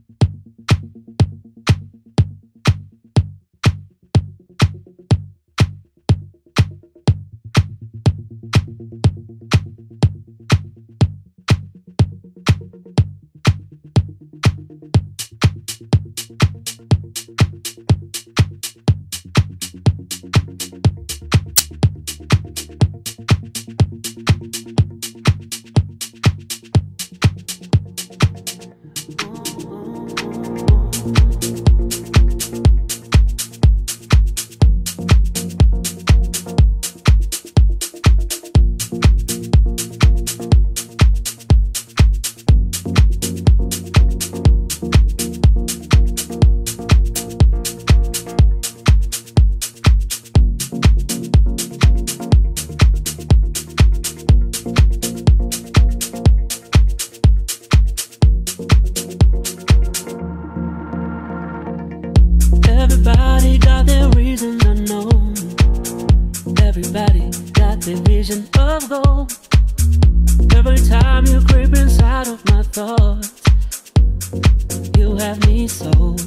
Everybody got their reason, I know. Everybody got their vision of gold. Every time you creep inside of my thoughts, you have me sold.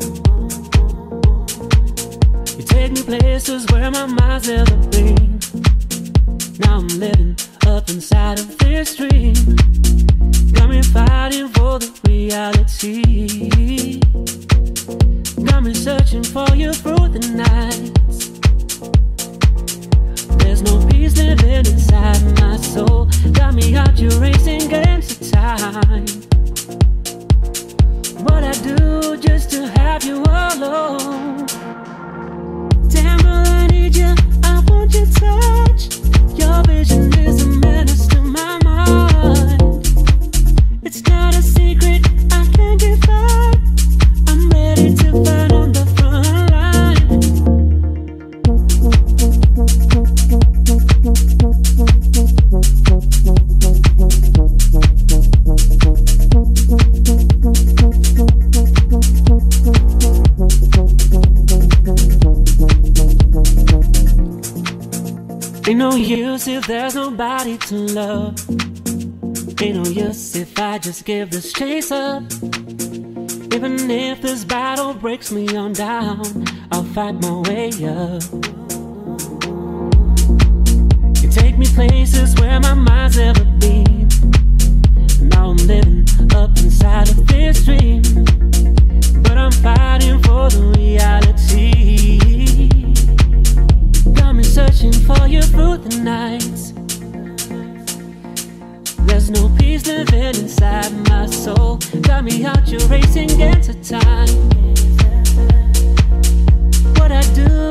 You take me places where my mind's never been. Now I'm living up inside of this dream. Got me fighting for the reality. Got me searching for you through the nights. There's no peace living inside my soul. Got me out here racing against the time. What I do just to have you alone. Damn girl, I need you, I want your touch. Your vision is a menace to my mind. It's not a secret, I can't give up. I'm ready to fight on the front line. Ain't no use if there's nobody to love. Ain't no use if I just give this chase up. Even if this battle breaks me on down, I'll fight my way up. You take me places where my mind's never been. Now I'm living up inside of this dream. But I'm fighting for the reality. Got me searching for you through the nights. There's no peace living inside my soul. Got me out here racing against the time. What I do